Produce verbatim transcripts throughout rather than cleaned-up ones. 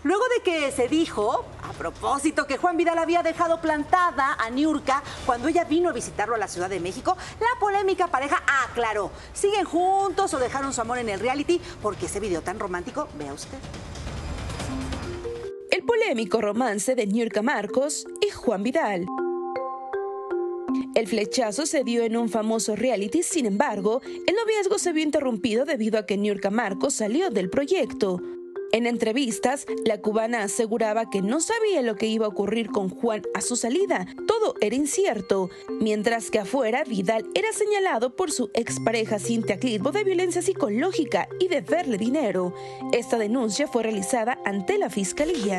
Luego de que se dijo, a propósito, que Juan Vidal había dejado plantada a Niurka cuando ella vino a visitarlo a la Ciudad de México, la polémica pareja aclaró. ¿Siguen juntos o dejaron su amor en el reality? Porque ese video tan romántico, vea usted. El polémico romance de Niurka Marcos y Juan Vidal. El flechazo se dio en un famoso reality, sin embargo, el noviazgo se vio interrumpido debido a que Niurka Marcos salió del proyecto. En entrevistas, la cubana aseguraba que no sabía lo que iba a ocurrir con Juan a su salida. Todo era incierto, mientras que afuera Vidal era señalado por su expareja Cintia Clitbo de violencia psicológica y de verle dinero. Esta denuncia fue realizada ante la fiscalía.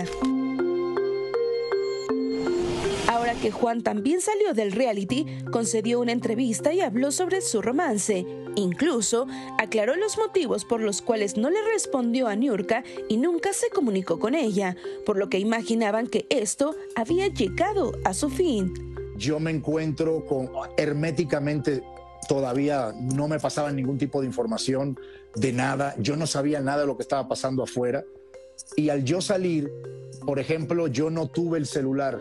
Ahora que Juan también salió del reality, concedió una entrevista y habló sobre su romance. Incluso aclaró los motivos por los cuales no le respondió a Niurka y nunca se comunicó con ella, por lo que imaginaban que esto había llegado a su fin. Yo me encuentro con herméticamente, todavía no me pasaba ningún tipo de información de nada, yo no sabía nada de lo que estaba pasando afuera, y al yo salir, por ejemplo, yo no tuve el celular.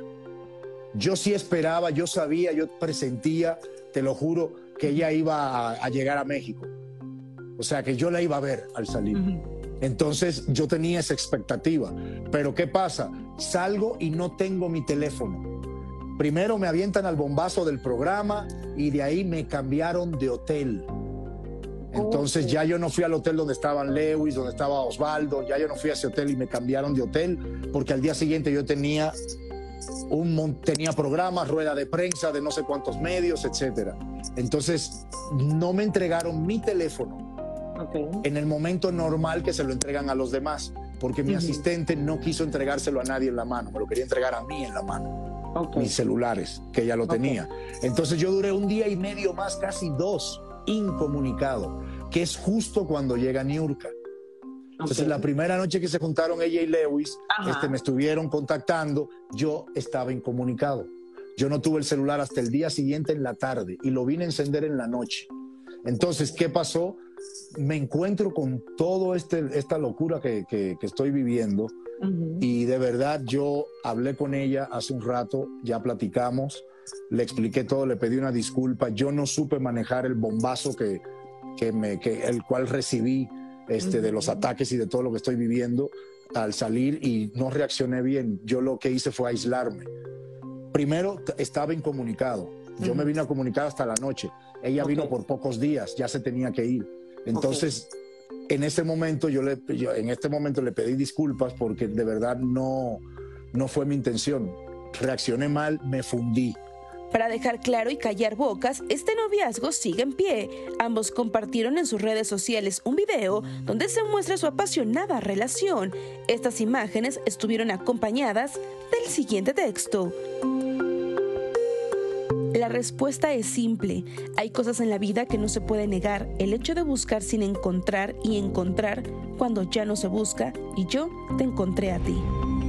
Yo sí esperaba, yo sabía, yo presentía, te lo juro, que ella iba a, a llegar a México. O sea, que yo la iba a ver al salir. Uh-huh. Entonces yo tenía esa expectativa. Pero ¿qué pasa? Salgo y no tengo mi teléfono. Primero me avientan al bombazo del programa y de ahí me cambiaron de hotel. Entonces ya yo no fui al hotel donde estaban Lewis, donde estaba Osvaldo, ya yo no fui a ese hotel y me cambiaron de hotel porque al día siguiente yo tenía... Un, tenía programas, rueda de prensa de no sé cuántos medios, etcétera. Entonces, no me entregaron mi teléfono okay. en el momento normal que se lo entregan a los demás, porque mi uh-huh. asistente no quiso entregárselo a nadie en la mano, me lo quería entregar a mí en la mano, okay. mis celulares, que ella lo okay. tenía. Entonces, yo duré un día y medio más, casi dos, incomunicado, que es justo cuando llega Niurka. Entonces, okay. la primera noche que se juntaron ella y Lewis, este, me estuvieron contactando, yo estaba incomunicado. Yo no tuve el celular hasta el día siguiente en la tarde y lo vine a encender en la noche. Entonces, ¿qué pasó? Me encuentro con toda este, esta locura que, que, que estoy viviendo uh-huh. y de verdad yo hablé con ella hace un rato, ya platicamos, le expliqué todo, le pedí una disculpa. Yo no supe manejar el bombazo que, que me, que, el cual recibí. Este, de los ataques y de todo lo que estoy viviendo al salir y no reaccioné bien. Yo lo que hice fue aislarme. Primero estaba incomunicado. Yo uh-huh. me vine a comunicar hasta la noche. Ella okay. vino por pocos días, ya se tenía que ir. Entonces, okay. en ese momento yo, le, yo en este momento le pedí disculpas porque de verdad no, no fue mi intención. Reaccioné mal, me fundí. Para dejar claro y callar bocas, este noviazgo sigue en pie. Ambos compartieron en sus redes sociales un video donde se muestra su apasionada relación. Estas imágenes estuvieron acompañadas del siguiente texto. La respuesta es simple. Hay cosas en la vida que no se puede negar. El hecho de buscar sin encontrar y encontrar cuando ya no se busca, y yo te encontré a ti.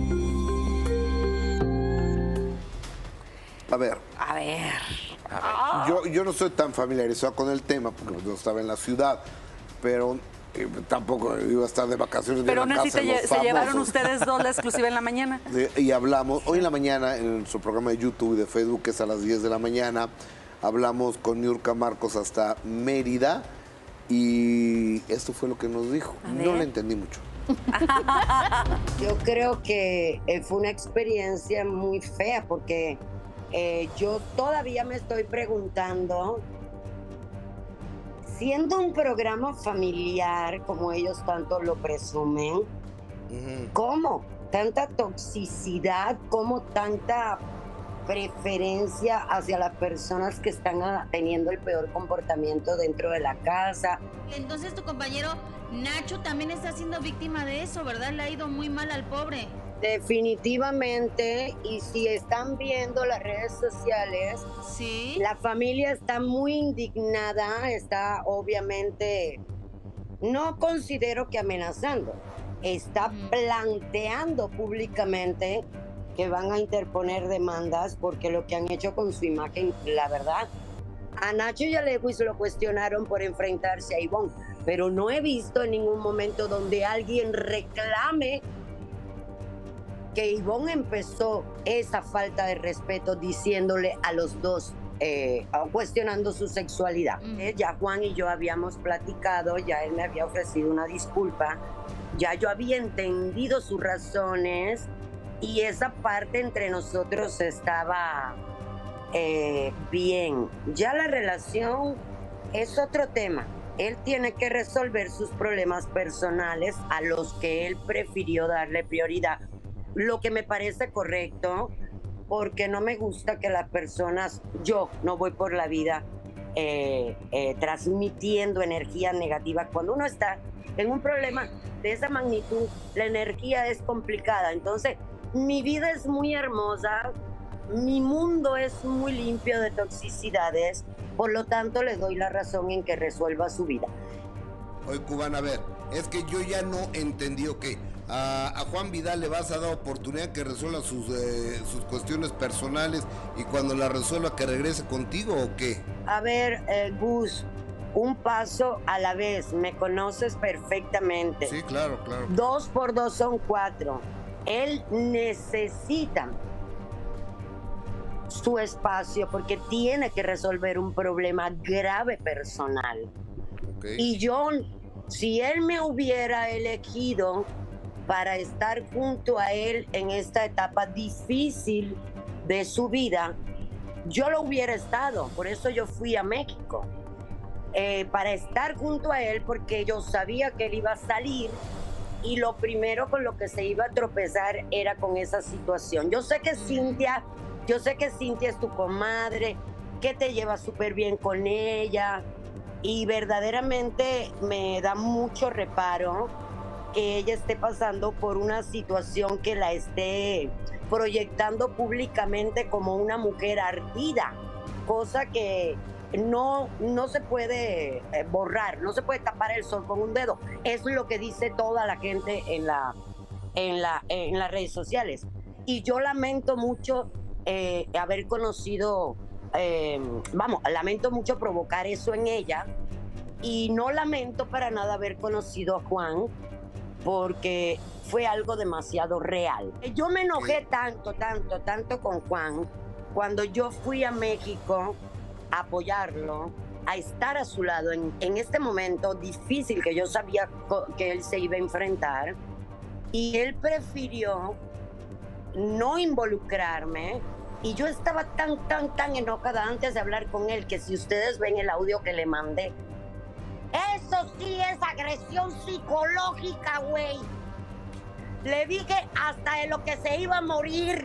A ver. A ver. A ver. Yo, yo no estoy tan familiarizado con el tema porque no estaba en la ciudad, pero eh, tampoco iba a estar de vacaciones. Pero de la aún así casa te de los se famosos. llevaron ustedes dos la exclusiva en la mañana. De, y hablamos, hoy en la mañana, en su programa de YouTube y de Facebook, que es a las diez de la mañana, hablamos con Niurka Marcos hasta Mérida y esto fue lo que nos dijo. No le entendí mucho. Yo creo que fue una experiencia muy fea porque eh, yo todavía me estoy preguntando, siendo un programa familiar como ellos tanto lo presumen, uh-huh. ¿cómo tanta toxicidad, cómo tanta preferencia hacia las personas que están a, teniendo el peor comportamiento dentro de la casa? Entonces tu compañero Nacho también está siendo víctima de eso, ¿verdad? Le ha ido muy mal al pobre. Definitivamente, y si están viendo las redes sociales, ¿sí? La familia está muy indignada, está obviamente, no considero que amenazando, está uh-huh. planteando públicamente que van a interponer demandas porque lo que han hecho con su imagen, la verdad, a Nacho y a Lewis lo cuestionaron por enfrentarse a Ivonne, pero no he visto en ningún momento donde alguien reclame porque Ivonne empezó esa falta de respeto diciéndole a los dos, eh, cuestionando su sexualidad. Mm. Eh, ya Juan y yo habíamos platicado, ya él me había ofrecido una disculpa, ya yo había entendido sus razones y esa parte entre nosotros estaba eh, bien. Ya la relación es otro tema. Él tiene que resolver sus problemas personales a los que él prefirió darle prioridad. Lo que me parece correcto, porque no me gusta que las personas, yo no voy por la vida eh, eh, transmitiendo energía negativa. Cuando uno está en un problema de esa magnitud, la energía es complicada. Entonces, mi vida es muy hermosa, mi mundo es muy limpio de toxicidades, por lo tanto le doy la razón en que resuelva su vida. Oye, Cubana, a ver, es que yo ya no entendí, ok, a, a Juan Vidal le vas a dar oportunidad que resuelva sus, eh, sus cuestiones personales y cuando la resuelva que regrese contigo o qué? A ver, eh, Gus, un paso a la vez, me conoces perfectamente. Sí, claro, claro. Dos por dos son cuatro. Él necesita su espacio porque tiene que resolver un problema grave personal. Okay. Y yo, si él me hubiera elegido para estar junto a él en esta etapa difícil de su vida, yo lo hubiera estado. Por eso yo fui a México, eh, para estar junto a él, porque yo sabía que él iba a salir y lo primero con lo que se iba a tropezar era con esa situación. Yo sé que Cintia, yo sé que Cintia es tu comadre, que te llevas súper bien con ella y verdaderamente me da mucho reparo que ella esté pasando por una situación que la esté proyectando públicamente como una mujer ardida, cosa que no, no se puede eh, borrar, no se puede tapar el sol con un dedo. Es lo que dice toda la gente en, la, en, la, en las redes sociales. Y yo lamento mucho eh, haber conocido, eh, vamos, lamento mucho provocar eso en ella y no lamento para nada haber conocido a Juan, porque fue algo demasiado real. Yo me enojé tanto, tanto, tanto con Juan cuando yo fui a México a apoyarlo, a estar a su lado en, en este momento difícil que yo sabía que él se iba a enfrentar, y él prefirió no involucrarme, y yo estaba tan, tan, tan enojada antes de hablar con él que si ustedes ven el audio que le mandé, eso sí es agresión psicológica, güey. Le dije hasta de lo que se iba a morir.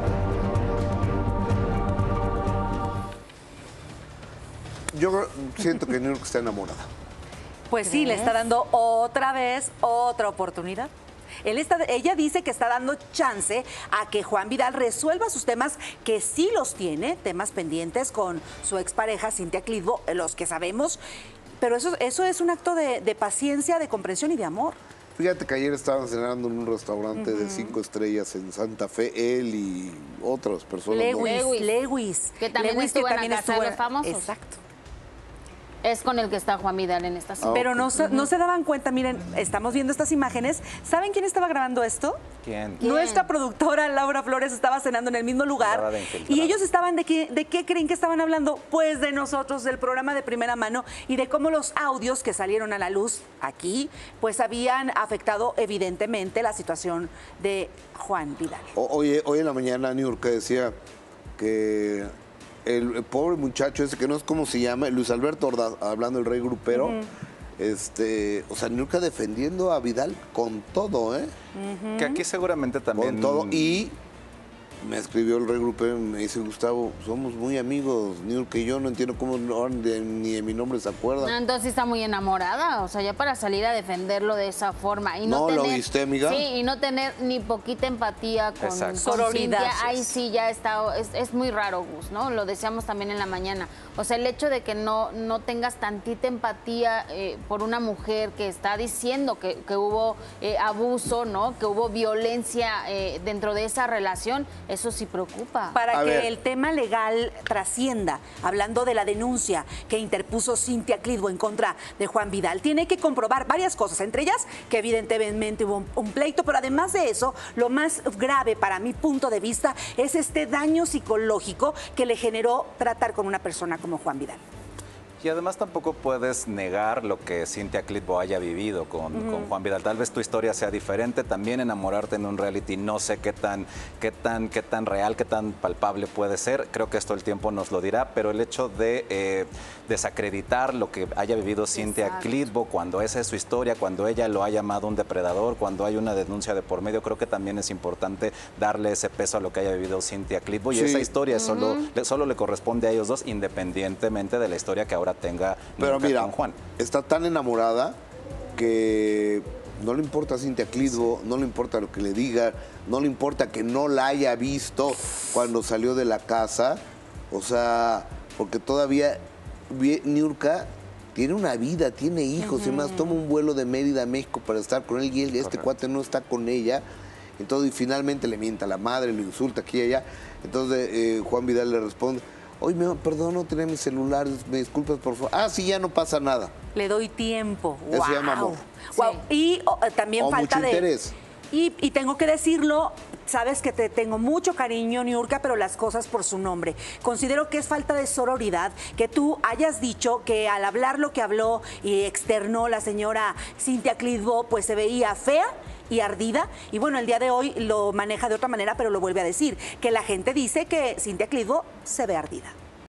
Yo siento que New York está enamorada. Pues sí, le está dando otra vez otra oportunidad. Él está, ella dice que está dando chance a que Juan Vidal resuelva sus temas, que sí los tiene, temas pendientes con su expareja Cintia Clitbo, los que sabemos, pero eso, eso es un acto de, de paciencia, de comprensión y de amor. Fíjate que ayer estaban cenando en un restaurante uh-huh. de cinco estrellas en Santa Fe, él y otras personas. Lewis, Lewis. Lewis. Que también Lewis, estuvo que en también la Casa estuvo de los Famosos. Exacto. Es con el que está Juan Vidal en esta serie. Ah, Pero ok. no, se- no se daban cuenta, miren, estamos viendo estas imágenes. ¿Saben quién estaba grabando esto? ¿Quién? ¿Quién? Nuestra productora Laura Flores estaba cenando en el mismo lugar. Nada de infiltrado. Y ellos estaban de qué, de qué creen que estaban hablando, pues de nosotros, del programa de Primera Mano y de cómo los audios que salieron a la luz aquí, pues habían afectado evidentemente la situación de Juan Vidal. O- Oye, hoy en la mañana New York decía que el, el pobre muchacho ese, que no es cómo se llama, Luis Alberto Ordaz, hablando del rey grupero, uh-huh. este, o sea, New York defendiendo a Vidal con todo, ¿eh? Uh-huh. Que aquí seguramente también... Con todo. Y me escribió el rey grupero y me dice, Gustavo, somos muy amigos, New York y yo, no entiendo cómo no, de- ni de mi nombre se acuerdan. No, entonces sí está muy enamorada, o sea, ya para salir a defenderlo de esa forma. Y no, ¿No lo tener, viste, amiga? Sí, y no tener ni poquita empatía con, con Exacto. Sororidad. Cintia, ahí sí ya está, es, es muy raro, Gus, ¿no? Lo decíamos también en la mañana. O sea, el hecho de que no, no tengas tantita empatía eh, por una mujer que está diciendo que, que hubo eh, abuso, ¿no? Que hubo violencia eh, dentro de esa relación, eso sí preocupa. Para A que ver. el tema legal trascienda, hablando de la denuncia que interpuso Cynthia Clitbo en contra de Juan Vidal, tiene que comprobar varias cosas, entre ellas que evidentemente hubo un, un pleito, pero además de eso, lo más grave para mi punto de vista es este daño psicológico que le generó tratar con una persona como Juan Vidal. Y además tampoco puedes negar lo que Cynthia Clitbo haya vivido con, uh-huh. con Juan Vidal. Tal vez tu historia sea diferente, también enamorarte en un reality, no sé qué tan, qué tan, qué tan real, qué tan palpable puede ser. Creo que esto el tiempo nos lo dirá, pero el hecho de eh, desacreditar lo que haya vivido Cynthia Exacto. Clitbo, cuando esa es su historia, cuando ella lo ha llamado un depredador, cuando hay una denuncia de por medio, creo que también es importante darle ese peso a lo que haya vivido Cynthia Clitbo. Sí. Y esa historia uh-huh. solo, solo le corresponde a ellos dos, independientemente de la historia que ahora tenga pero mira, con Juan. Está tan enamorada que no le importa a Cynthia Clitbo, no le importa lo que le diga, no le importa que no la haya visto cuando salió de la casa, o sea, porque todavía Niurka tiene una vida, tiene hijos, uh-huh. y más toma un vuelo de Mérida a México para estar con él y él, este cuate no está con ella. Entonces, y finalmente le mienta a la madre, le insulta aquí y allá. Entonces eh, Juan Vidal le responde: oye, me, perdón, no tenía mi celular, me disculpas, por favor. Ah, sí, ya no pasa nada. Le doy tiempo. Eso wow. se llama amor. Wow. Sí. Y oh, también o falta mucho de... interés. Y, y tengo que decirlo, sabes que te tengo mucho cariño, Niurka, pero las cosas por su nombre. Considero que es falta de sororidad que tú hayas dicho que al hablar lo que habló y externó la señora Cynthia Clitbo, pues se veía fea y ardida, y bueno, el día de hoy lo maneja de otra manera, pero lo vuelve a decir, que la gente dice que Cynthia Clitbo se ve ardida.